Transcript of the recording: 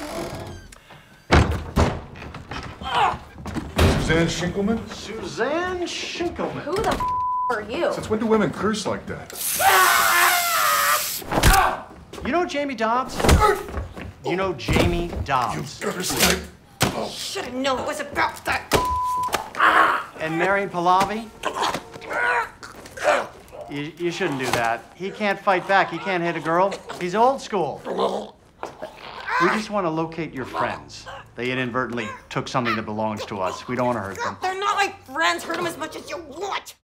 Suzanne Schinkelman? Suzanne Schinkelman. Who the are you? Since when do women curse like that? You know Jamie Dobbs? You know Jamie Dobbs? You curse like... Should have known it was about that. And Marian Pallavi? You shouldn't do that. He can't fight back. He can't hit a girl. He's old school. We just want to locate your friends. They inadvertently took something that belongs to us. We don't want to hurt them. They're not my friends. Hurt them as much as you want.